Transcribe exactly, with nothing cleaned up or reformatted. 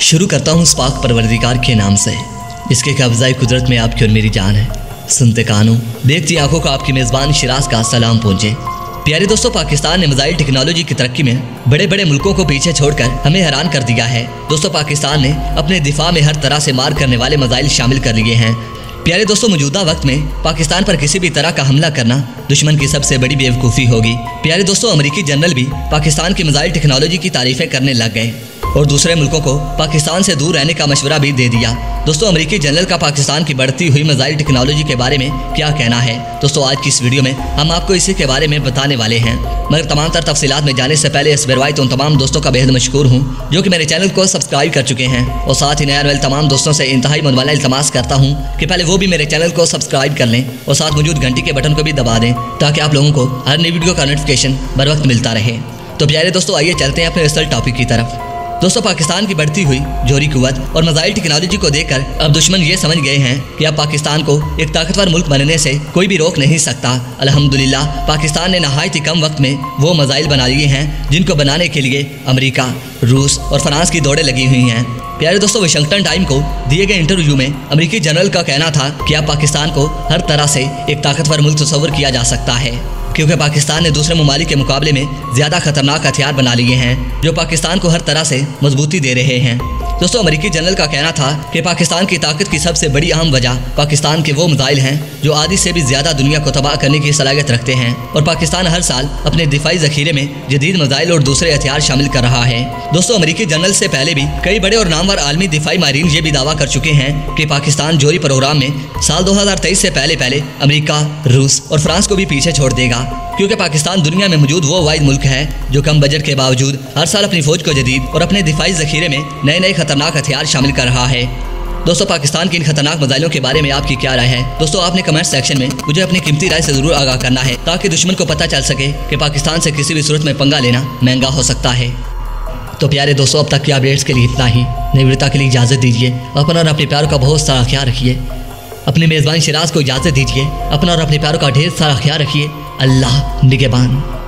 शुरू करता हूँ उस पाक परवरदिगार के नाम से, इसके कब्ज़ाए कुदरत में आपकी और मेरी जान है। सुनते कानों, देखती आंखों को आपकी मेज़बान शिराज का सलाम पहुँचे। प्यारे दोस्तों, पाकिस्तान ने मिसाइल टेक्नोलॉजी की तरक्की में बड़े बड़े मुल्कों को पीछे छोड़कर हमें हैरान कर दिया है। दोस्तों, पाकिस्तान ने अपने दिफा में हर तरह से मार करने वाले मिसाइल शामिल कर लिए हैं। प्यारे दोस्तों, मौजूदा वक्त में पाकिस्तान पर किसी भी तरह का हमला करना दुश्मन की सबसे बड़ी बेवकूफ़ी होगी। प्यारे दोस्तों, अमेरिकी जनरल भी पाकिस्तान की मिसाइल टेक्नोलॉजी की तारीफें करने लग गए और दूसरे मुल्कों को पाकिस्तान से दूर रहने का मशवरा भी दे दिया। दोस्तों, अमेरिकी जनरल का पाकिस्तान की बढ़ती हुई मिसाइल टेक्नोलॉजी के बारे में क्या कहना है? दोस्तों, आज की इस वीडियो में हम आपको इसी के बारे में बताने वाले हैं। मगर तमाम तर तफसीलात में जाने से पहले इस वेरवाइट उन तमाम दोस्तों का बेहद मशकूर हूँ जो कि मेरे चैनल को सब्सक्राइब कर चुके हैं और साथ ही नए आने वाले तमाम दोस्तों से इंतहाई मनवाना इल्तमास करता हूँ कि पहले वो भी मेरे चैनल को सब्सक्राइब कर लें और साथ मौजूद घंटी के बटन को भी दबा दें ताकि आप लोगों को हर नई वीडियो का नोटिफिकेशन बर वक्त मिलता रहे। तो प्यारे दोस्तों, आइए चलते हैं अपने असल टॉपिक की तरफ। दोस्तों, पाकिस्तान की बढ़ती हुई जोहरी कुव्वत और मिसाइल टेक्नोलॉजी को देखकर अब दुश्मन ये समझ गए हैं कि अब पाकिस्तान को एक ताकतवर मुल्क बनने से कोई भी रोक नहीं सकता। अल्हम्दुलिल्लाह, पाकिस्तान ने नहायत ही कम वक्त में वो मिसाइल बना लिए हैं जिनको बनाने के लिए अमेरिका, रूस और फ्रांस की दौड़ें लगी हुई हैं। प्यारे दोस्तों, वाशिंगटन टाइम को दिए गए इंटरव्यू में अमेरिकी जनरल का कहना था कि अब पाकिस्तान को हर तरह से एक ताकतवर मुल्क तस्वर किया जा सकता है क्योंकि पाकिस्तान ने दूसरे ममालिक के मुकाबले में ज़्यादा खतरनाक हथियार बना लिए हैं जो पाकिस्तान को हर तरह से मजबूती दे रहे हैं। दोस्तों, अमेरिकी जनरल का कहना था कि पाकिस्तान की ताकत की सबसे बड़ी अहम वजह पाकिस्तान के वो मिसाइल हैं जो आदि से भी ज़्यादा दुनिया को तबाह करने की सलाहियत रखते हैं और पाकिस्तान हर साल अपने दिफाई जखीरे में जदीद मिसाइल और दूसरे हथियार शामिल कर रहा है। दोस्तों, अमेरिकी जनरल से पहले भी कई बड़े और नामवर आलमी दिफाई माहिरीन ये भी दावा कर चुके हैं कि पाकिस्तान जोहरी प्रोग्राम में साल दो हज़ार तेईस से पहले पहले अमेरिका, रूस और फ्रांस को भी पीछे छोड़ देगा क्योंकि पाकिस्तान दुनिया में मौजूद वो वाहिद मुल्क है जो कम बजट के बावजूद हर साल अपनी फौज को जदीद और अपने दिफाई जखीरे में नए नए खतरनाक हथियार शामिल कर रहा है। दोस्तों, पाकिस्तान की इन खतरनाक मिसाइलों के बारे में आपकी क्या राय है? दोस्तों, आपने कमेंट सेक्शन में मुझे अपनी कीमती राय से जरूर आगाह करना है ताकि दुश्मन को पता चल सके कि पाकिस्तान से किसी भी सूरत में पंगा लेना महंगा हो सकता है। तो प्यारे दोस्तों, अब तक की अपडेट्स के लिए इतना ही। नई वीडियो के लिए इजाज़त दीजिए। अपना और अपने प्यारों का बहुत सारा ख्याल रखिए। अपने मेज़बान शिराज को इजाज़त दीजिए। अपना और अपने प्यारों का ढेर सारा ख्याल रखिए। अल्लाह निगहबान।